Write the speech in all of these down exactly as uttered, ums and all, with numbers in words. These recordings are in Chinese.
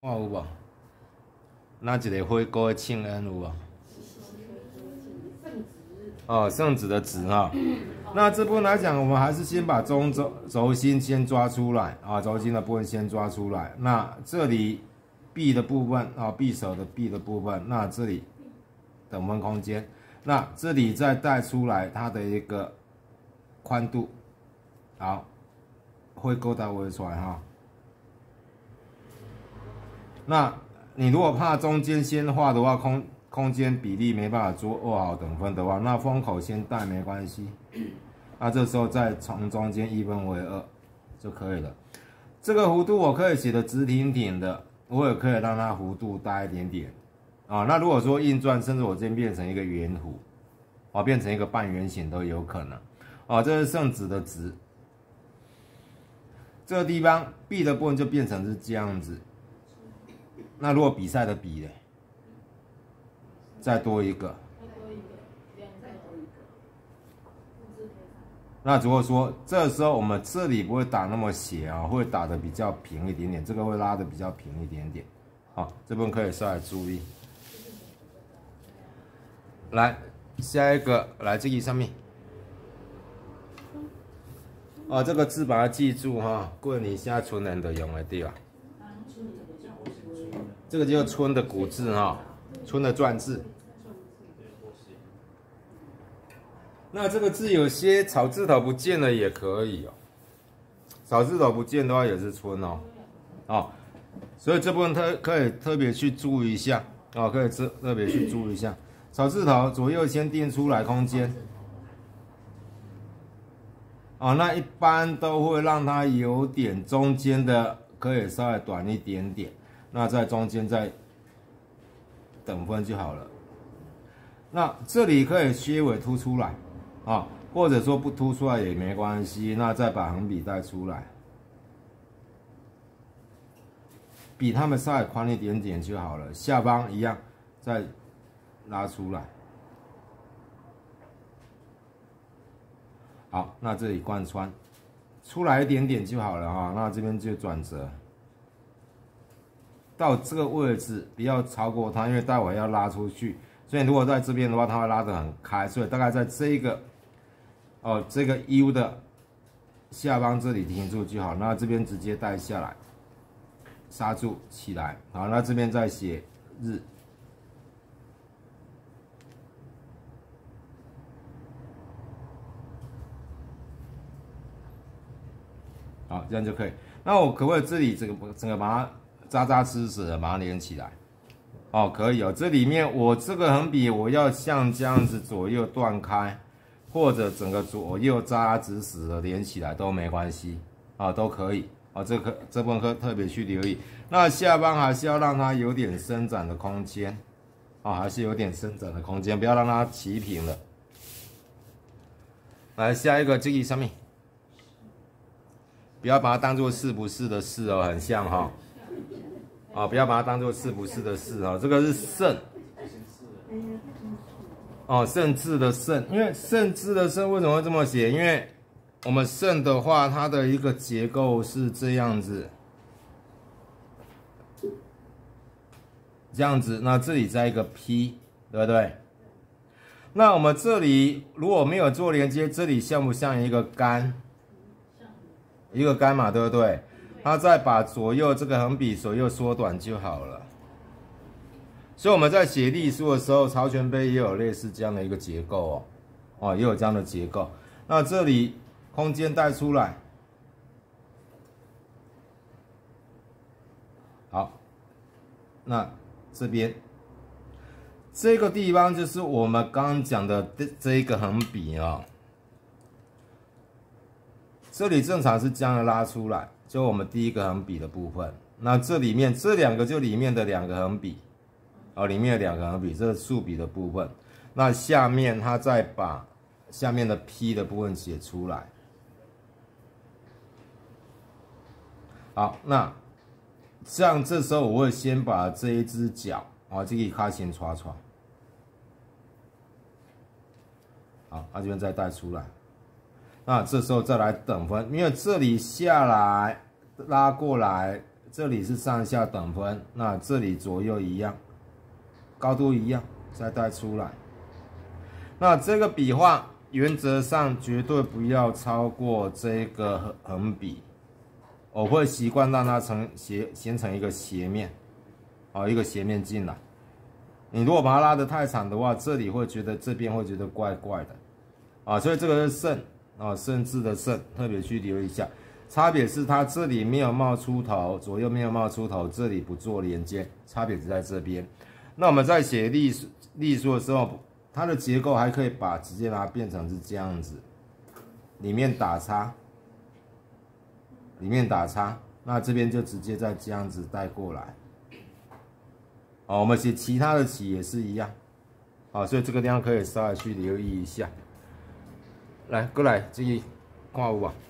看有无？哪一个火锅的庆恩有无？哦，圣子的子哈。那这部分来讲，我们还是先把中轴轴心先抓出来啊，轴心的部分先抓出来。那这里臂的部分啊，臂手的臂的部分，那这里等分空间，那这里再带出来它的一个宽度，好，会勾搭围出来哈。那你如果怕中间先画的话，空空间比例没办法做握好等分的话，那封口先带没关系。那这时候再从中间一分为二就可以了。这个弧度我可以写的直挺挺的，我也可以让它弧度大一点点啊。那如果说硬转，甚至我这边变成一个圆弧，啊，变成一个半圆形都有可能。啊，这是圣子的子，这个地方臂的部分就变成是这样子。那如果比赛的比呢？再多一个。那如果说这时候我们这里不会打那么斜啊，会打的比较平一点点，这个会拉的比较平一点点。好，这边可以稍微注意。来，下一个来这个上面。哦，这个字把它记住哈，过你现在存人的用的对吧？这个就是春的古字哈，春的篆字。那这个字有些草字头不见了也可以哦，草字头不见的话也是春哦，哦，所以这部分特可以特别去注意一下哦，可以特特别去注意一下，草字头左右先定出来空间，哦，那一般都会让它有点中间的可以稍微短一点点，那在中间再等分就好了。那这里可以些微凸出来。啊，或者说不凸出来也没关系，那再把横笔带出来，比它们稍微宽一点点就好了。下方一样，再拉出来。好，那这里贯穿出来一点点就好了啊。那这边就转折到这个位置，不要超过它，因为待会要拉出去。所以如果在这边的话，它会拉得很开，所以大概在这一个。哦，这个 U 的下方这里停住就好，那这边直接带下来，刹住起来，好，那这边再写日，好，这样就可以。那我可不可以这里这个整个把它扎扎实实的把它连起来？哦，可以哦。这里面我这个横笔我要像这样子左右断开。或者整个左右扎直实的连起来都没关系啊，都可以啊。这个这部分可特别去留意。那下方还是要让它有点伸展的空间啊，还是有点伸展的空间，不要让它齐平了。来下一个这个上面，不要把它当做是不是的是哦，很像哈。啊，不要把它当做是不是的是哦，这个是肾。哦，圣字的圣，因为圣字的圣为什么会这么写？因为我们圣的话，它的一个结构是这样子，这样子。那这里再一个 P， 对不对？那我们这里如果没有做连接，这里像不像一个杆？一个杆嘛，对不对？它再把左右这个横笔左右缩短就好了。所以我们在写隶书的时候，曹全碑也有类似这样的一个结构哦，哦，也有这样的结构。那这里空间带出来，好，那这边这个地方就是我们刚刚讲的这这一个横笔哦，这里正常是这样的拉出来，就我们第一个横笔的部分。那这里面这两个就里面的两个横笔。哦，里面有两个横笔，这是竖笔的部分。那下面它再把下面的 P 的部分写出来。好，那这样这时候我会先把这一只脚啊，这个卡先刷刷。好，它这边再带出来。那这时候再来等分，因为这里下来拉过来， 这里是上下等分，那这里左右一样，高度一样，再带出来。那这个笔画原则上绝对不要超过这个横笔，我会习惯让它成斜形成一个斜面，好，一个斜面进来。你如果把它拉得太长的话，这里会觉得这边会觉得怪怪的，啊，所以这个是胜啊，胜字的胜，特别去留意一下。差别是它这里没有冒出头，左右没有冒出头，这里不做连接，差别只在这边。那我们在写隶书隶书的时候，它的结构还可以把直接把它变成是这样子，里面打叉，里面打叉，那这边就直接再这样子带过来。哦，我们写其他的起也是一样，好，所以这个地方可以稍微去留意一下。来，过来这个看有啊。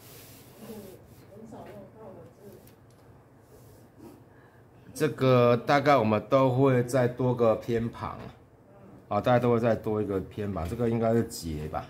这个大概我们都会再多个偏旁，啊，大家都会再多一个偏旁，这个应该是节吧？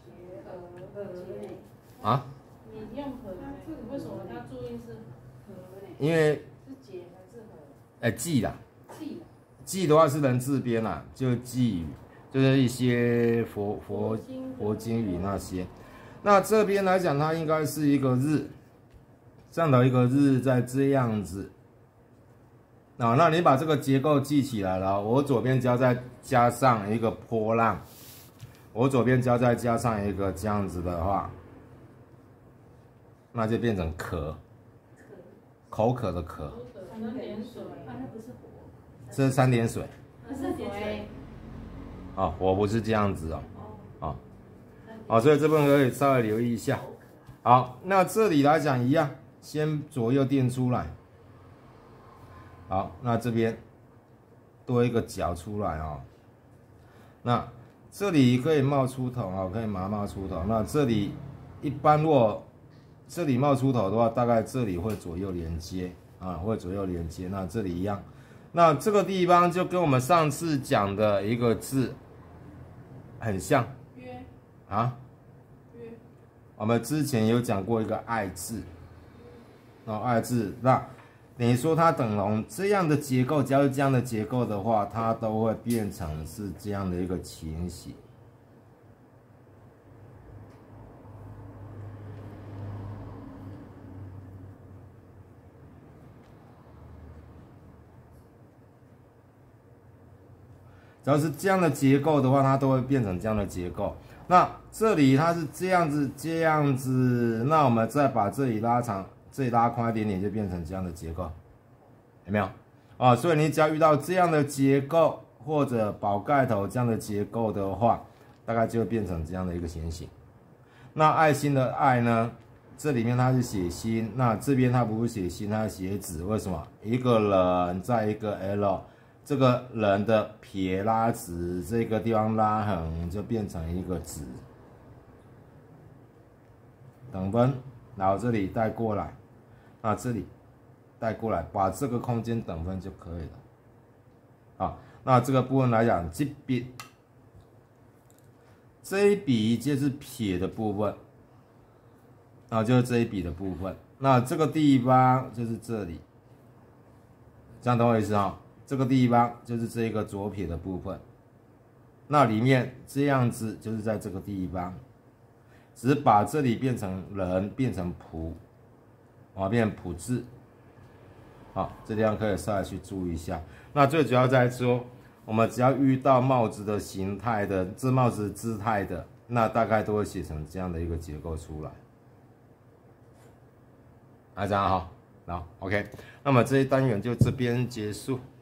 啊？ 你用和为什么它注音是和呢？ 因为是节还是和？ 哎，记啦， 记记的话是人字边啦，就寄语，就是一些佛佛佛经语那些。那这边来讲，它应该是一个日，上头一个日在这样子。啊，那你把这个结构记起来了，我左边交再加上一个波浪，我左边交再加上一个这样子的话，那就变成渴，口渴的渴。 三点水，啊，那不是火， 这是三点水。 那是水。 啊，火不是这样子哦。啊，好，所以这部分可以稍微留意一下。好，那这里来讲一样，先左右垫出来。好，那这边多一个角出来哦。那这里可以冒出头啊，可以把它冒出头。那这里一般如果这里冒出头的话，大概这里会左右连接啊，会左右连接。那这里一样。那这个地方就跟我们上次讲的一个字很像。 约啊？ 约。 我们之前有讲过一个爱字，哦，爱字那。等于说它等同这样的结构，只要是这样的结构的话，它都会变成是这样的一个情形。只要是这样的结构的话，它都会变成这样的结构。那这里它是这样子，这样子，那我们再把这里拉长。这里拉宽一点点，就变成这样的结构，有没有？啊，所以你只要遇到这样的结构或者宝盖头这样的结构的话，大概就会变成这样的一个情形。那爱心的爱呢？这里面它是写心，那这边它不是写心，它是写子。为什么？一个人在一个 L， 这个人的撇拉直，这个地方拉横就变成一个子。等分，然后这里带过来。那这里带过来，把这个空间等分就可以了。好，那这个部分来讲，这边这一笔就是撇的部分，啊，就是这一笔的部分。那这个地方就是这里，这样懂我意思啊？这个地方就是这个左撇的部分。那里面这样子就是在这个地方，只是把这里变成人，变成仆。啊，变成普字，好，这地方可以稍微去注意一下。那最主要在说，我们只要遇到帽子的形态的，这帽子姿态的，那大概都会写成这样的一个结构出来。啊，这样好，好 ，OK， 那么这一单元就这边结束。